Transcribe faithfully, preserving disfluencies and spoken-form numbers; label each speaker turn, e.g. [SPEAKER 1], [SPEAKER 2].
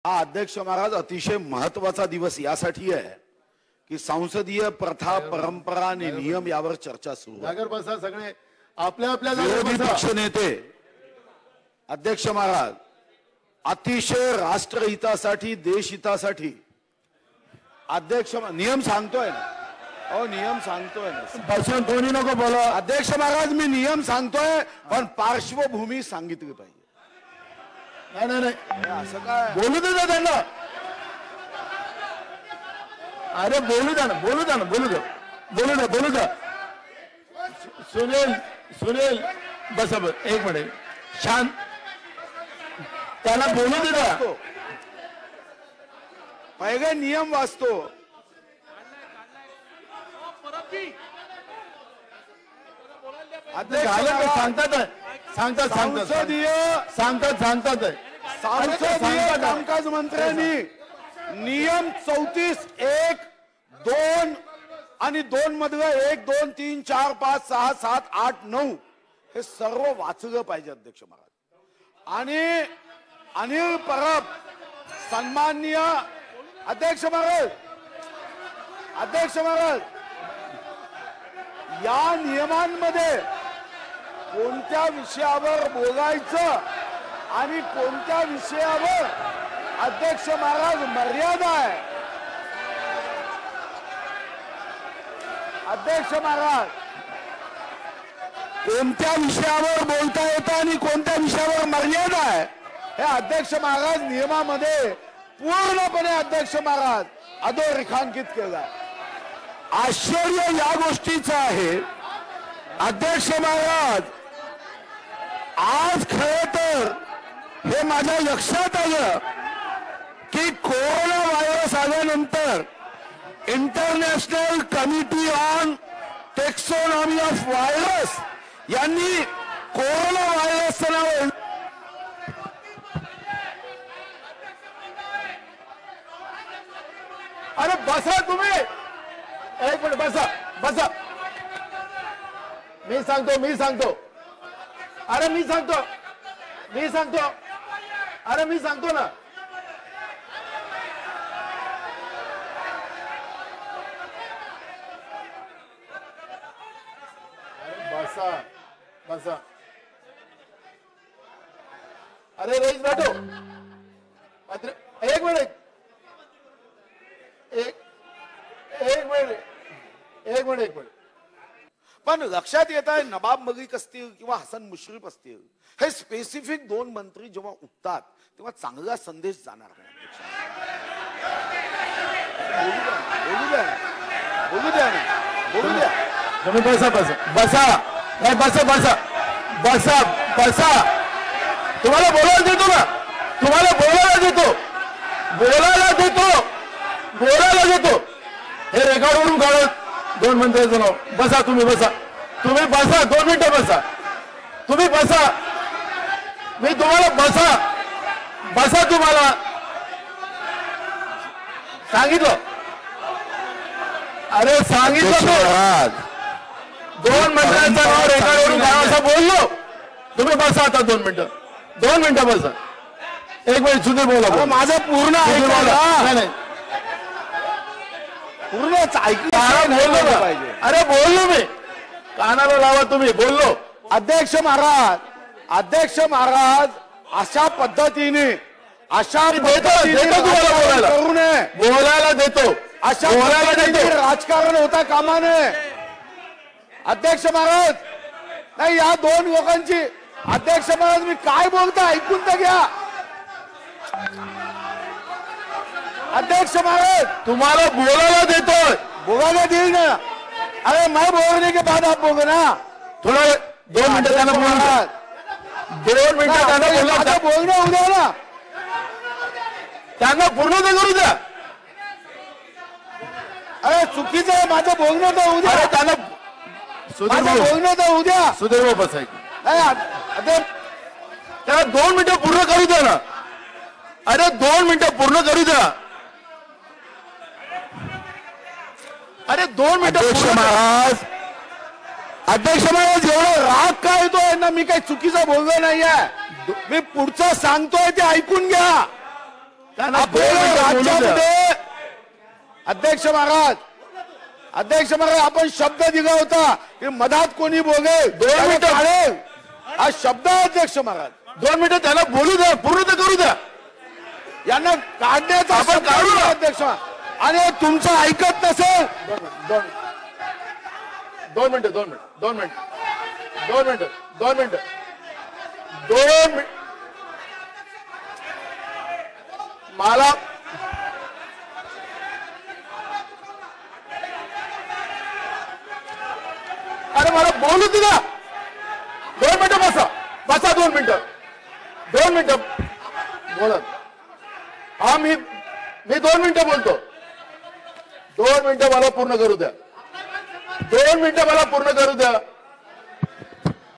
[SPEAKER 1] हा अध्यक्ष महाराज अतिशय महत्वाचा दिवस यासाठी आहे की संसदीय प्रथा परंपरा आणि नियम यावर चर्चा सुरू आहे।
[SPEAKER 2] नगर बसा सगळे आपल्या आपल्या
[SPEAKER 1] विरोधी पक्ष नेते अध्यक्ष महाराज अतिशय राष्ट्रहितासाठी देशहितासाठी अध्यक्ष नियम सांगतोय ना, अहो नियम सांगतोय ना,
[SPEAKER 2] बसून कोणी नको बोला।
[SPEAKER 1] अध्यक्ष महाराज मी नियम सांगतोय पण पार्श्वभूमी सांगितली पाहिजे।
[SPEAKER 2] नाही नाही नाही
[SPEAKER 1] असं काय
[SPEAKER 2] बोलू दे ना त्यांना, अरे बोलू द्या ना बोलू द्या ना बोलू द्या बोलू द्या बोलू द्या सुनील सुनील बस बस एक मिनिट शांत, त्याला बोलू दे ना।
[SPEAKER 1] पहिले नियम वाचतो।
[SPEAKER 2] अध्यक्ष सांगतात सांगतात सांगतात
[SPEAKER 1] संसदीय
[SPEAKER 2] सांगतात सांगतात
[SPEAKER 1] संसदीय कामकाज मंत्र्यांनी नियम चौतीस एक दोन आणि दोन मधलं एक दोन तीन चार पाच सहा सात आठ नऊ हे सर्व वाचलं पाहिजे अध्यक्ष महाराज। आणि अनिल परब सन्माननीय अध्यक्ष महाराज अध्यक्ष महाराज या नियमांमध्ये कोणत्या विषयावर बोलायचं आणि कोणत्या विषयावर अध्यक्ष महाराज मर्यादा आहे। अध्यक्ष महाराज कोणत्या विषयावर बोलता येतं आणि कोणत्या विषयावर मर्यादा आहे हे अध्यक्ष महाराज नियमामध्ये पूर्णपणे अध्यक्ष महाराज अधोरेखांकित केलं आहे। आश्चर्य या गोष्टीचं आहे अध्यक्ष महाराज, आज खरं तर हे माझ्या लक्षात आलं की कोरोना व्हायरस आल्यानंतर international committee on taxonomy of virus यांनी कोरोना व्हायरसचं नाव
[SPEAKER 2] अरे बसा तुम्ही एक मिनिट बसा बसा मी सांगतो मी सांगतो अरे मी सांगतो मी सांगतो अरे मी सांगतो ना। बसा बसा अरे रेज बैठो एक मिनिट एक एक मिनिट एक मिनिट एक मिनिट
[SPEAKER 1] पण लक्षात येत आहे नवाब मलिक असतील किंवा हसन मुश्रीफ असतील हे स्पेसिफिक दोन मंत्री जेव्हा उठतात तेव्हा चांगला संदेश जाणार नाही। बोलू द्या बोलू द्या बोलू द्या
[SPEAKER 2] तुम्ही बसा बसा बसा नाही बसा बसा बसा बसा तुम्हाला बोलायला देतो ना, तुम्हाला बोलायला देतो बोलायला देतो बोलायला देतो हे रेकॉर्डवरून काढत दोन मंत्र्यांचं नाव। बसा तुम्ही बसा तुम्ही बसा दोन मिनिटं बसा तुम्ही बसा मी तुम्हाला बसा बसा तुम्हाला सांगितलं अरे सांगितलं दोन मंत्र्यांचं नाव रेकॉर्डवरून काढा असं बोललो। तुम्ही बसा आता दोन मिनिटं दोन मिनिटं बसा एक मिनिट सुधीर बोला
[SPEAKER 1] माझं पूर्ण
[SPEAKER 2] नाही नाही
[SPEAKER 1] पूर्णच
[SPEAKER 2] ऐकलं
[SPEAKER 1] पाहिजे।
[SPEAKER 2] अरे बोललो मी कानाला लावा तुम्ही बोललो।
[SPEAKER 1] अध्यक्ष महाराज अध्यक्ष महाराज अशा पद्धतीने अशा
[SPEAKER 2] देतो तुम्हाला बोलायला
[SPEAKER 1] करू नये
[SPEAKER 2] बोलायला देतो
[SPEAKER 1] अशा
[SPEAKER 2] बोलायला देतो
[SPEAKER 1] राजकारण होता कामा नये। अध्यक्ष महाराज नाही या दोन लोकांची अध्यक्ष महाराज मी काय बोलता ऐकून तर घ्या। अध्यक्ष महाराज
[SPEAKER 2] तुम्हाला बोलायला देतोय
[SPEAKER 1] बोलायला देईल ना। अरे मैं बोलने के बाद आप बोलो ना।
[SPEAKER 2] थोडं दोन मिनिटं त्यांना बोला दोन मिनिटं त्यांना बोला
[SPEAKER 1] बोलणं उद्या ना
[SPEAKER 2] त्यांना पूर्ण तर करू द्या।
[SPEAKER 1] अरे चुकीचं आहे माझं बोलणं तर उद्या
[SPEAKER 2] अरे त्यांना
[SPEAKER 1] माझं बोलणं तर उद्या
[SPEAKER 2] सुधीर बसाय
[SPEAKER 1] नाही
[SPEAKER 2] त्याला दोन मिनिटं पूर्ण करू द्या ना। अरे दोन मिनिटं पूर्ण करू द्या अरे दोन मिनिटं।
[SPEAKER 1] अध्यक्ष महाराज अध्यक्ष महाराज एवढा राग काय येतोय ना मी काही चुकीचं बोललो नाहीये मी पुढचं सांगतोय ते ऐकून घ्या।
[SPEAKER 2] त्यांना दोन मिनिटं
[SPEAKER 1] आपल्या
[SPEAKER 2] बोलू द्या.
[SPEAKER 1] राज्यामध्ये अध्यक्ष महाराज अध्यक्ष महाराज आपण शब्द दिला होता की मधात कोणी बोले
[SPEAKER 2] दोन मिनिटं.
[SPEAKER 1] काढेल हा शब्द आहे अध्यक्ष महाराज.
[SPEAKER 2] दोन मिनिटं त्याला बोलू द्या, पूर्ण तर करू द्या.
[SPEAKER 1] यांना काढण्याचा
[SPEAKER 2] आपण
[SPEAKER 1] शब्द
[SPEAKER 2] काढू
[SPEAKER 1] आहे
[SPEAKER 2] ना.
[SPEAKER 1] अध्यक्ष महाराज. आणि तुमचं ऐकत नसेल
[SPEAKER 2] दोन दोन मिनिटं दोन मिनिटं दोन मिनिटं दोन मिनिटं दोन मिनिटं दोन मिनिट मला अरे मला बोलू दिला. दोन मिनिटं बसा बसा दोन मिनिटं दोन मिनिटं बोलत हा मी मी दोन मिनिटं बोलतो. दोन मिनिटं मला पूर्ण करू द्या. दोन मिनिटं मला पूर्ण करू द्या.